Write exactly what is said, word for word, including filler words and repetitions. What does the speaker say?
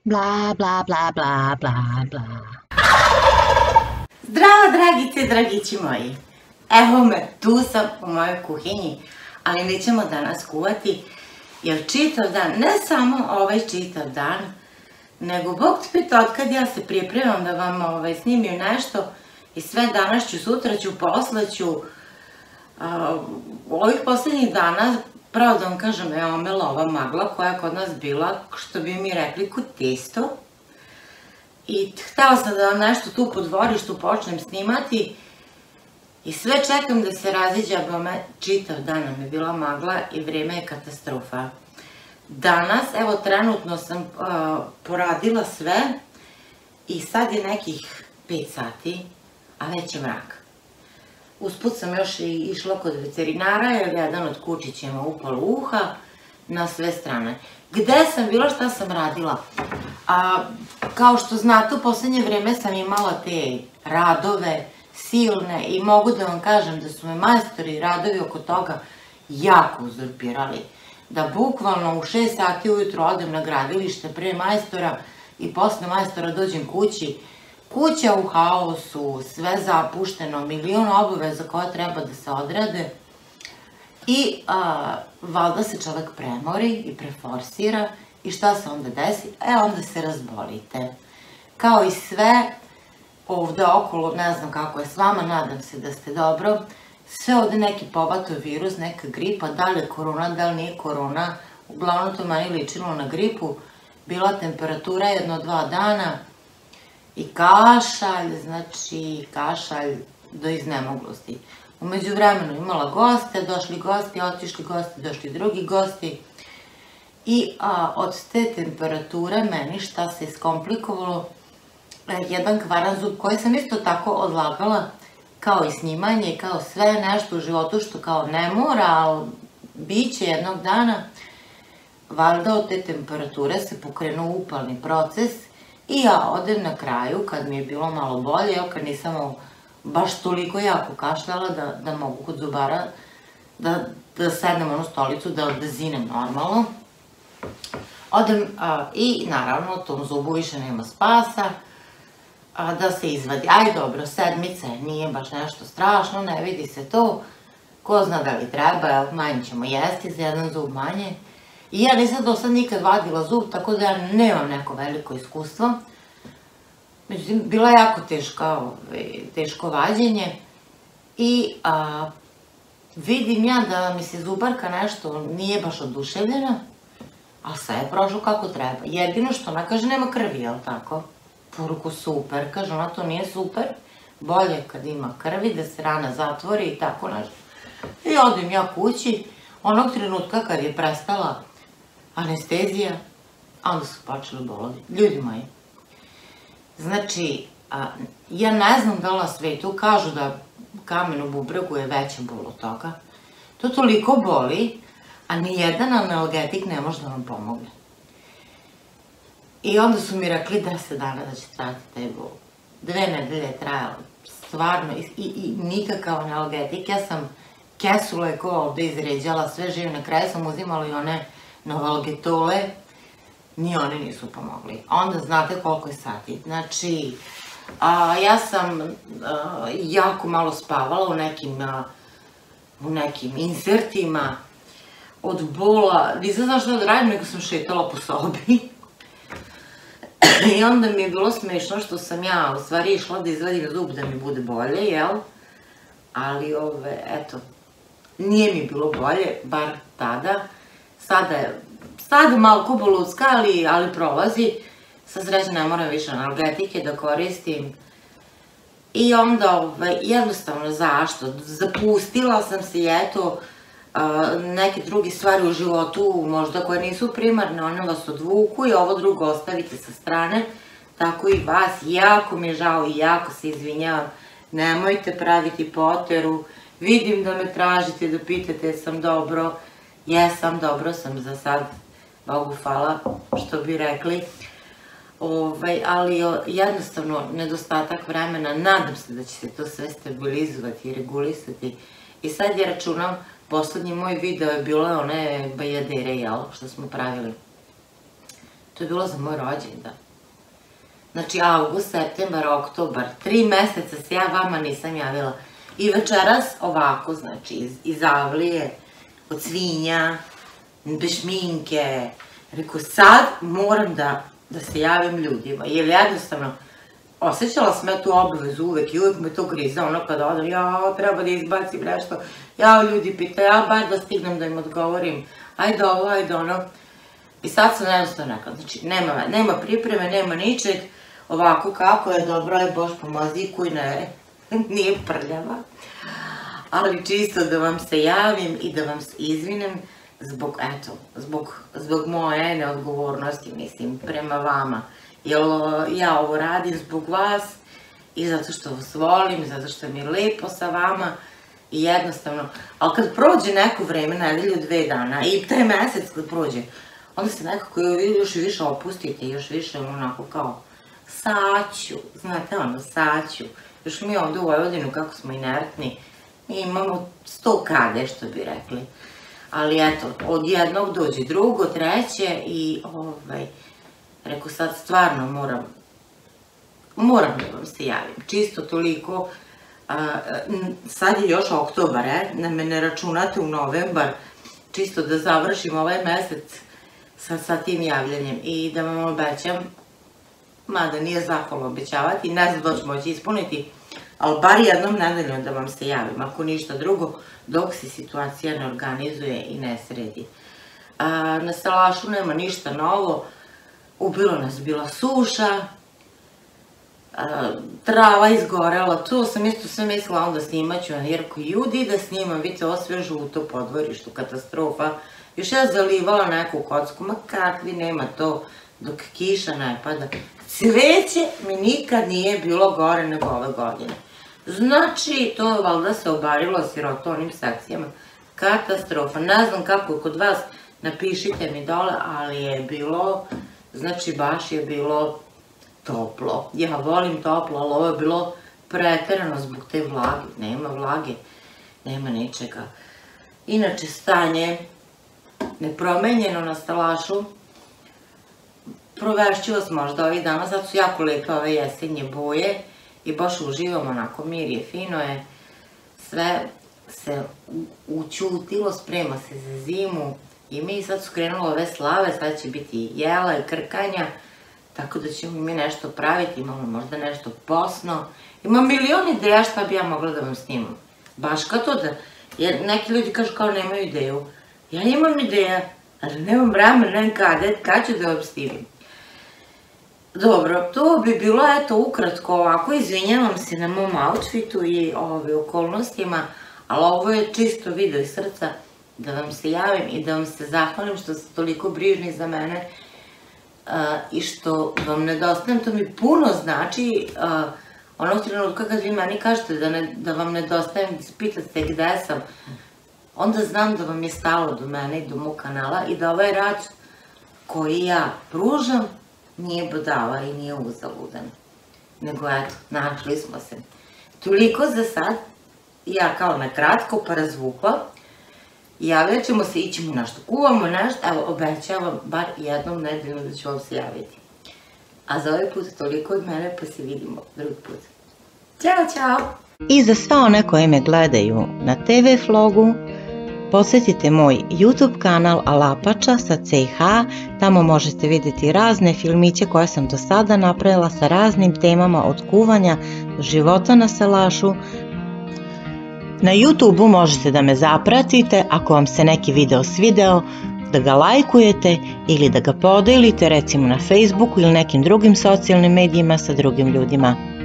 Bla, bla, bla, bla, bla, bla. Zdravo, dragice i dragići moji. Evo me, tu sam u mojoj kuhinji, ali nećemo danas kuvati, jer čitav dan, ne samo ovaj čitav dan, nego Bog te pita otkad ja se pripremam da vam ovaj, snimim nešto i sve danas ću, sutra ću, posle ću. U ovih poslednjih dana, pravo da vam kažem, je omela ova magla koja je kod nas bila, što bi mi rekli, kod testo. I htela sam da vam nešto tu po dvorištu počnem snimati i sve čekam da se raziđe, bome čitav dan nam je bila magla i vreme je katastrofa. Danas, evo trenutno sam poradila sve i sad je nekih pet sati, a već je mrak. Usput sam još i išla kod veterinara jer jedan od kučića ima upalo uha na sve strane. Gde sam bila, šta sam radila? Kao što znate, u poslednje vreme sam imala te radove silne i mogu da vam kažem da su me majstori i radovi oko toga jako uzurpirali. Da bukvalno u šest sati ujutro odem na gradilište pre majstora i posle majstora dođem kući. Kuća u haosu, sve zapušteno, milion obaveza koje treba da se odrade i valjda se čovek premori i preforsira i šta se onda desi? E, onda se razbolite. Kao i sve ovde okolo, ne znam kako je s vama, nadam se da ste dobro, sve ovde neki povato virus, neka gripa, da li je korona, da li nije korona, uglavnom to meni ličilo na gripu, bila temperatura jedno dva dana, i kašalj, znači kašalj do iznemoglosti. Umeđu vremenu imala goste, došli gosti, otišli gosti, došli drugi gosti. I od te temperature meni šta se iskomplikovalo, jedan kvaran zub koji sam isto tako odlagala, kao i snimanje, kao sve nešto u životu što kao ne mora, ali bit će jednog dana. Valjda od te temperature se pokrenuo upalni proces. I ja odem na kraju, kad mi je bilo malo bolje, evo kad nisam baš toliko jako kašljala da mogu kod zubara da sednem u onu stolicu, da zinem normalno. Odem i naravno tom zubu više nema spasa, da se izvadi. Aj dobro, sedmice, nije baš nešto strašno, ne vidi se to. Ko zna da li treba, manje ćemo jesti za jedan zub manje. I ja nisam do sad nikad vadila zub, tako da ja nemam neko veliko iskustvo. Međutim, bilo je jako teško vađenje i vidim ja da mi se zubarka nešto nije baš oduševljena, a sve je prošlo kako treba. Jedino što ona kaže nema krvi, jel tako? Poruku super, kaže ona to nije super, bolje kad ima krvi, da se rana zatvori i tako nešto. I odem ja kući, onog trenutka kad je prestala anestezija, a onda su počeli bolovi. Ljudi moji, znači, ja ne znam da li na svetu kažu da kamen u bubregu je veća bol od toga. To toliko boli, a nijedan analgetik ne može da vam pomogne. I onda su mi rekli deset dana da će trajati taj bol. Dve nedelje je trajalo, stvarno, i nikakav analgetik. Ja sam kesu lekova ovde izređala, sve žive, na kraju sam uzimala i one novalgetole, ni oni nisu pomogli. Onda znate koliko je sati. Znači, ja sam jako malo spavala u nekim insertima od bola. Nisam znala šta da radim, nego sam šetala po sobi. I onda mi je bilo smešno što sam ja u stvari išla da izvadim zub da mi bude bolje, jel? Ali, eto, nije mi bilo bolje, bar tada. Sada je, sada malo kubolutska, ali prolazi. Sa sreće ne moram više analgetike da koristim. I onda, jednostavno, zašto? Zapustila sam se i eto, neke druge stvari u životu, možda koje nisu primarne, one vas odvuku i ovo drugo ostavite sa strane. Tako i vas, jako mi je žao i jako se izvinjavam. Nemojte praviti poteru. Vidim da me tražite, da pitate jesam dobro. Jesam, dobro sam za sad, Bogu hvala, što bi rekli. Ali jednostavno, nedostatak vremena, nadam se da će se to sve stabilizovati i regulisati. I sad ja računam, poslednji moj video je bilo one bajadere, jel, što smo pravili. To je bilo za moj rođendan. Znači, avgust, septembar, oktobar, tri meseca se ja vama nisam javila. I večeras ovako, znači, iz, iz avlije, od svinja, bez šminke. Rekao, sad moram da, da se javim ljudima, jer jednostavno, osjećala sam ja tu obavezu uvek i uvek me to griza, ono kada odam, ja, treba da izbacim nešto, ja, ljudi pita, ja, bar da stignem da im odgovorim, ajde ovo, ajde ono. I sad sam jednostavno rekla, znači, nema, nema pripreme, nema ničeg, ovako kako je, dobro je, Bož pomozi, kuj ne, nije prljava. Ali čisto da vam se javim i da vam se izvinem zbog, eto, zbog, zbog moje neodgovornosti, mislim, prema vama. Jer ja ovo radim zbog vas i zato što vas volim, zato što mi je lepo sa vama i jednostavno, ali kad prođe neko vreme, nedelju, dve dana i taj mesec kad prođe, onda se nekako još više opustite, još više onako kao saću, znate ono, saću. Još mi ovde u Vojvodinu, kako smo inertni, mi imamo sto kade, što bi rekli. Ali eto, od jednog dođe drugo, treće i ovaj, rekao sad stvarno moram, moram da vam se javim. Čisto toliko, sad je još oktobar, e, da me ne računate u novembar, čisto da završim ovaj mesec sa, sa tim javljanjem i da vam obećam, mada nije zahvalno obećavati, ne znam da ću moći ispuniti, ali bar jednom nedeljom da vam se javim, ako ništa drugo, dok se situacija ne organizuje i ne sredi. A, na salašu nema ništa novo, ubilo nas bila suša, a, trava izgorela, to sam isto sve mislila onda snimat ću, jer ako ljudi da snimam, vidite ovo sve žuto podvorištu, katastrofa, još ja zalivala neku kocku, ma kakvi nema to, dok kiša ne pada. Cveće mi nikad nije bilo gore nego ove godine. Znači, to valjda se obarilo siroto onim sekcijama. Katastrofa. Ne znam kako je kod vas, napišite mi dole, ali je bilo, znači baš je bilo toplo. Ja volim toplo, ali ovo je bilo preterano zbog te vlage. Nema vlage, nema ničega. Inače, stanje nepromenjeno na stalašu. Provešću vas možda ovih dana, sad su jako lepe ove jesenje boje i baš uživam, onako, mir je, fino je, sve se učutilo, sprema se za zimu i mi sad su krenule ove slave, sad će biti jela i krkanja, tako da ćemo mi nešto praviti, imamo možda nešto posno, imam milion ideja šta bi ja mogla da vam snimam, baš kao to da, jer neki ljudi kažu kao nemaju ideju, ja imam ideja, ali nemam vremena, nemam kada, kad ću da vam snimim. Dobro, to bi bilo, eto, ukratko ovako, izvinjavam se na mom outfitu i okolnostima, ali ovo je čisto video iz srca, da vam se javim i da vam se zahvalim što ste toliko brižni za mene i što vam nedostajem, to mi puno znači, onog trenutka kad vi meni kažete da vam nedostajem, pitate gde sam, onda znam da vam je stalo do mene i do mog kanala i da ovaj rad koji ja pružam nije budala i nije uzaludan. Nego eto, našli smo se. Toliko za sad, ja kao na kratko pa razvukla. Javljat ćemo se, ićemo nešto, kuvamo nešto, evo obećavam bar jednom nedeljom da ću vam se javiti. A za ovaj put toliko od mene, pa se vidimo drugi put. Ćao, čao! I za sve one koje me gledaju na te ve Vlogu, posjetite moj YouTube kanal Alapača sa ce ha, tamo možete vidjeti razne filmiće koje sam do sada napravila sa raznim temama od kuvanja do života na salašu. Na YouTubeu možete da me zapratite ako vam se neki video svideo, da ga lajkujete ili da ga podelite recimo na Facebooku ili nekim drugim socijalnim medijima sa drugim ljudima.